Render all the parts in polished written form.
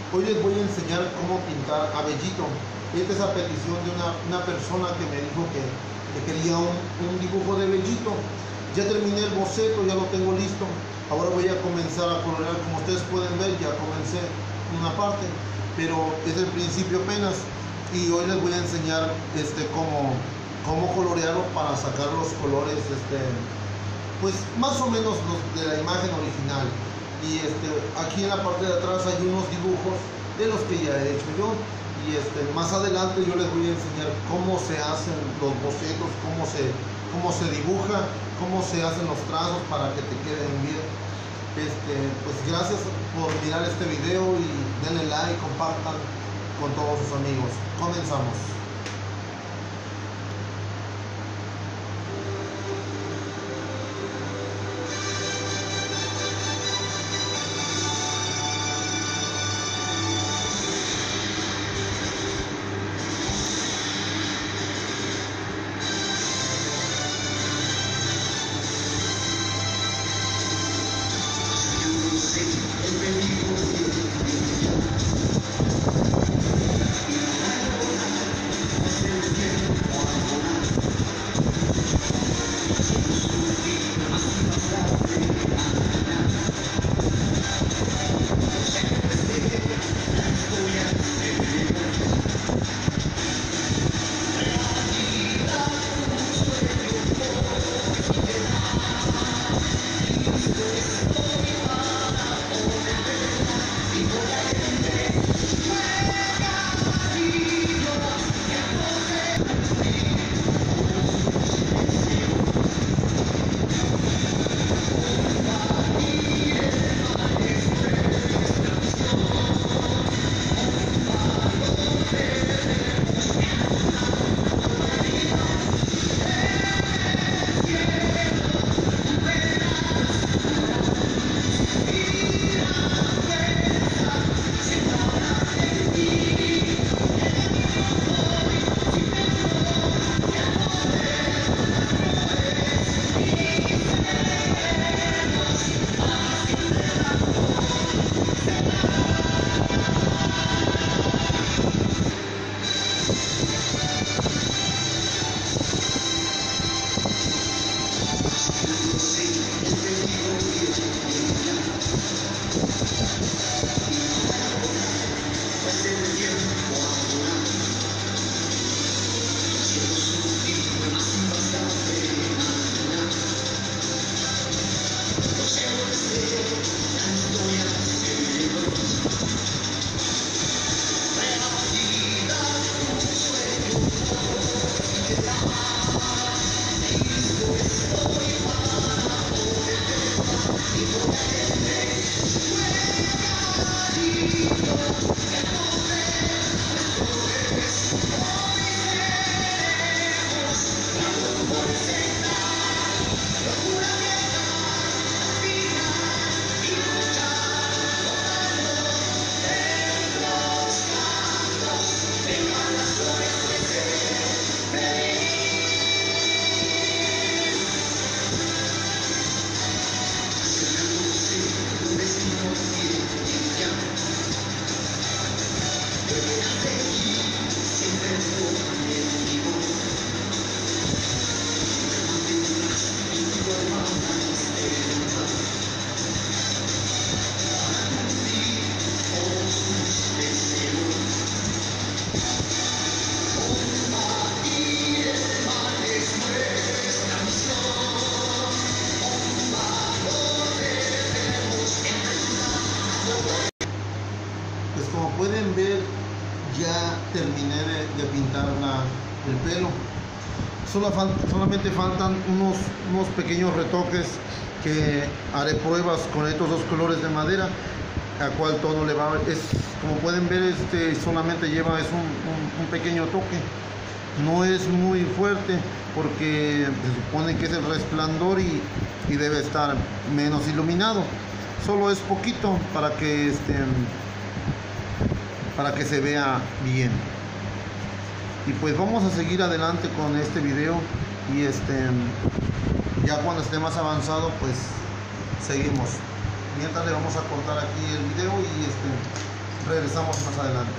Hoy les voy a enseñar cómo pintar a Bellito. Esta es a petición de una persona que me dijo que quería un dibujo de Bellito. Ya terminé el boceto, ya lo tengo listo. Ahora voy a comenzar a colorear. Como ustedes pueden ver, ya comencé una parte, pero es el principio apenas. Y hoy les voy a enseñar cómo colorearlo para sacar los colores, pues más o menos los de la imagen original. Y aquí en la parte de atrás hay unos dibujos de los que ya he hecho yo. Y más adelante yo les voy a enseñar cómo se hacen los bocetos, cómo se dibuja, cómo se hacen los trazos para que te queden bien. Pues gracias por mirar este video y denle like, compartan con todos sus amigos. Comenzamos. Pues como pueden ver, ya terminé de pintar el pelo. Solamente faltan unos pequeños retoques que haré pruebas con estos dos colores de madera, a cuál tono le va. Como pueden ver, solamente lleva un pequeño toque. No es muy fuerte porque se supone que es el resplandor y debe estar menos iluminado. Solo es poquito para que se vea bien. Y pues vamos a seguir adelante con este video y ya cuando esté más avanzado pues seguimos. Mientras le vamos a cortar aquí el video y regresamos más adelante.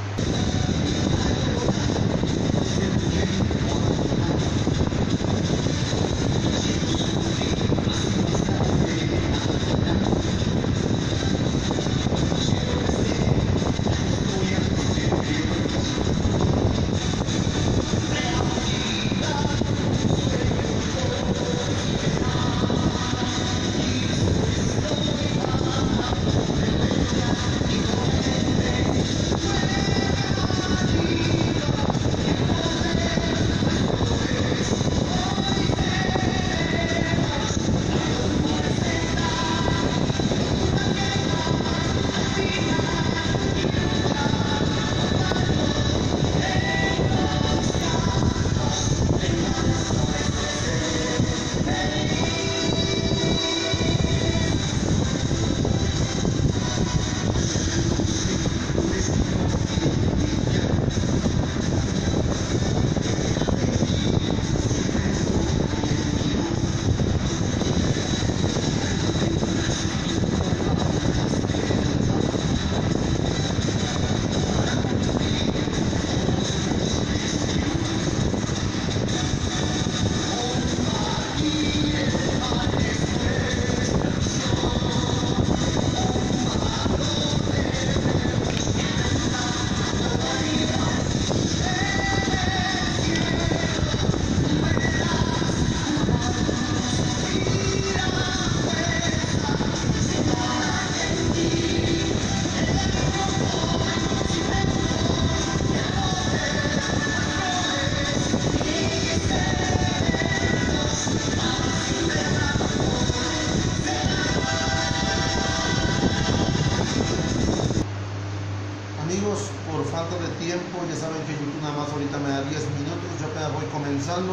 Amigos, por falta de tiempo, ya saben que YouTube nada más ahorita me da 10 minutos, yo apenas voy comenzando.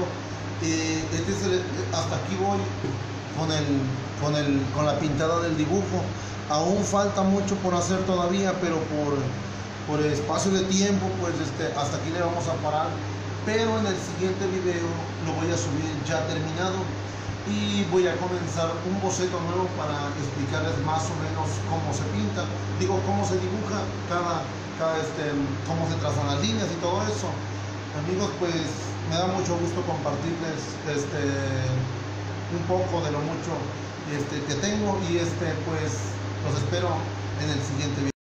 Hasta aquí voy con la pintada del dibujo. Aún falta mucho por hacer todavía, pero por espacio de tiempo, pues hasta aquí le vamos a parar. Pero en el siguiente video lo voy a subir ya terminado y voy a comenzar un boceto nuevo para explicarles más o menos cómo se pinta, cómo se dibuja cómo se trazan las líneas y todo eso. Amigos, pues me da mucho gusto compartirles un poco de lo mucho que tengo y pues los espero en el siguiente video.